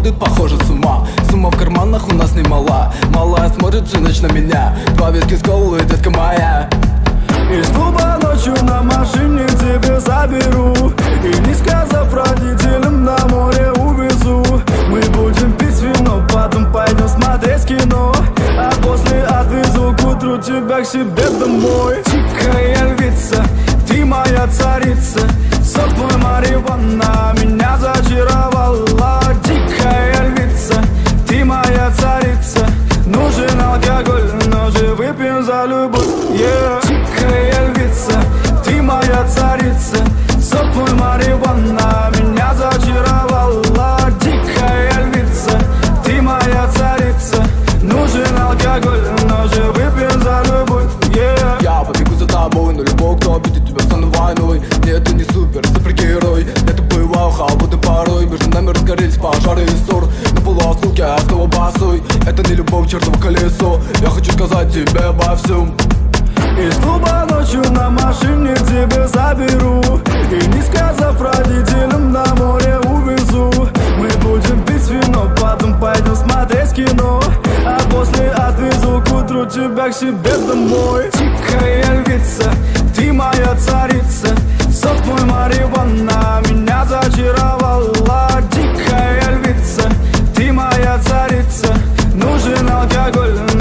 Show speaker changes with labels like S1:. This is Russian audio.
S1: сходит, похоже, с ума. Сумма в карманах у нас немала. Малая смотрит всю ночь на меня. Два виски с колой, детка моя.
S2: Из клуба ночью на машине тебе заберу, и не сказав родителям, на море увезу. Мы будем пить вино, потом пойдем смотреть кино, а после отвезу к утру тебя к себе домой. Тихая львица, ты моя царица, сок мой марихуана меня зачаровала. Тихая львица, ты моя царица, нужен алкоголь, но же выпьем за любовь, yeah. Тихая львица, ты моя царица, сок мой марихуана меня зачаровала. Тихая львица, ты моя царица, нужен алкоголь, но же выпьем за любовь, yeah.
S1: Я побегу за тобой, но любой, кто обидит тебя, стану войной. Нет, ты не супергерой, это бывало холодно порой. Между нами разгорелись пожары и ссор. На полуосколке я снова босой. Это не любовь, чертово колесо. Я хочу сказать тебе обо всем.
S2: Из клуба ночью на машине тебя заберу, и не сказав родителям, на море увезу. Мы будем пить вино, потом пойдем смотреть кино, а после отвезу к утру тебя к себе домой. Тихая львица, ты моя царица, сок мой марихуана меня зачаровала. Тихая львица, ты моя царица, нужен алкоголь,